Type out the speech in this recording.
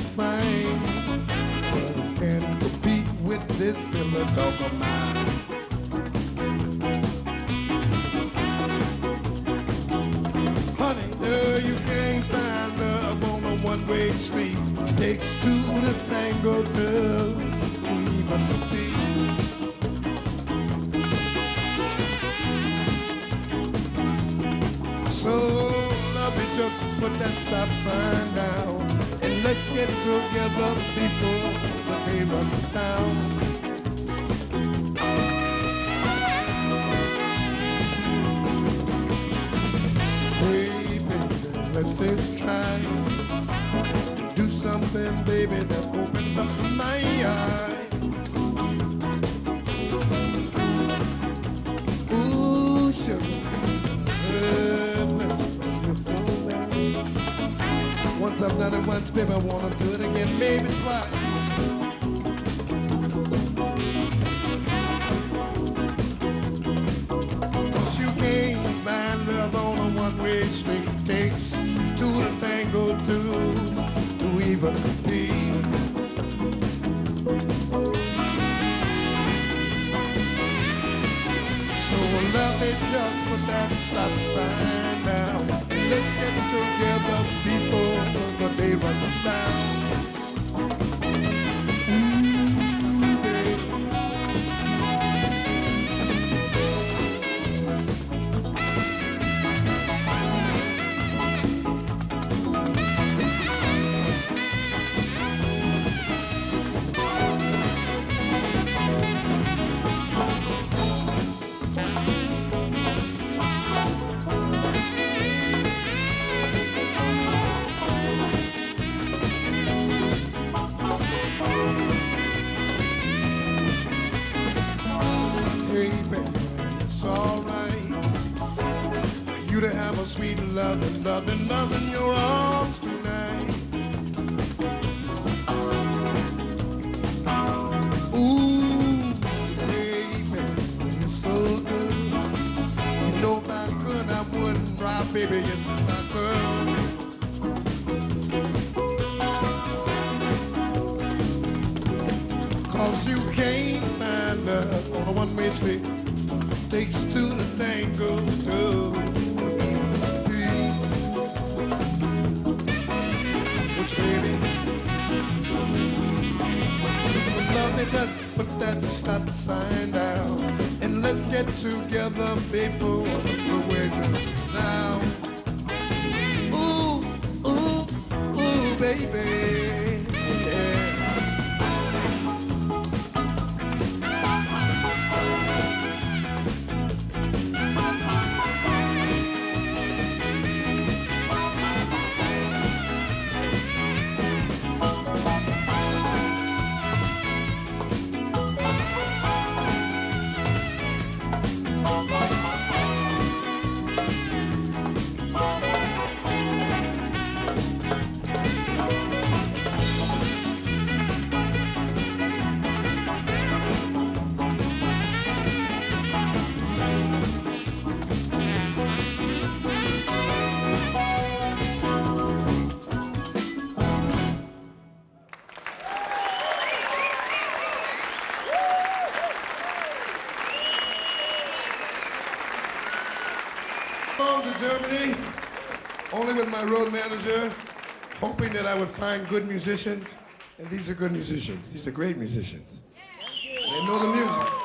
fine, but it can't compete with this pillow talk of mine. Honey, you can't find love on a one-way street. Takes two to tango, to even compete. So, love me, just put that stop sign down, and let's get together before the day runs us down. Hey, baby, let's just try to do something, baby, that opens up my eyes. Ooh, sugar. Once I've done it once, baby, I wanna do it again, maybe twice. Cause you can't find love on a one-way street. Takes two to tango, two to even compete. So love me, just put that stop sign down, and let's get together before the day runs us down. Ooh, baby. You to have a sweet loving, loving, loving your arms tonight. Ooh, baby, you're so good. You know if I could, I wouldn't drive, baby, yes, if I could. Cause you can't find love on a one-way street. Takes two to tango, two. Just put that stop sign down, and let's get together before the waiter now. Ooh, ooh, ooh, baby, yeah. To Germany, only with my road manager, hoping that I would find good musicians. And these are good musicians. These are great musicians. They know the music.